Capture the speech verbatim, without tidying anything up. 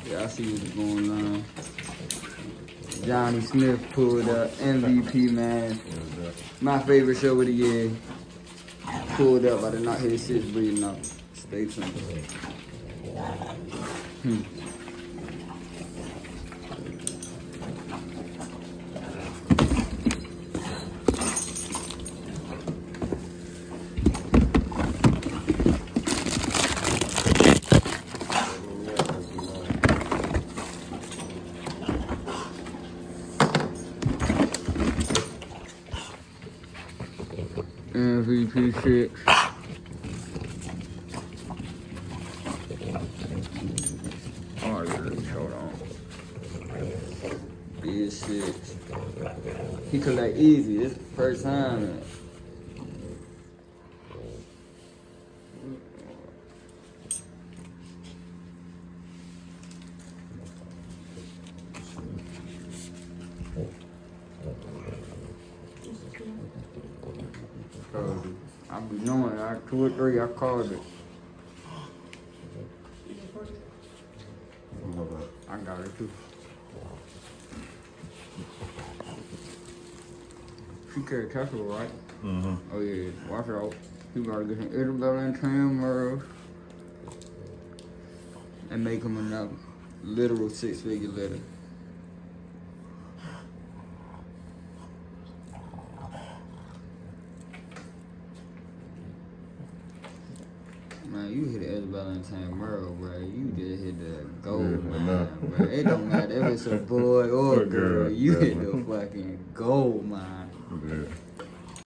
Yeah, I see what's going on. Johnny Smith pulled up, M V P, man. My favorite show of the year. Pulled up, I did not hear six breathing out. Stay tuned. Hmm. M V P six. Oh, hold on. Big six. He collect easy. This is the first time. So, I be knowing, I two or three, I called it. I got it too. She carry Tesla, right? Mm-hmm. Oh yeah, watch out. You gotta get some Isabel and Tamara and make them enough literal six figure letter. Man, you hit Isabel and Tamara, bro. You just hit the gold, yeah, man, bro. It don't matter if it's a boy or a girl. You hit the fucking gold, man. Yeah.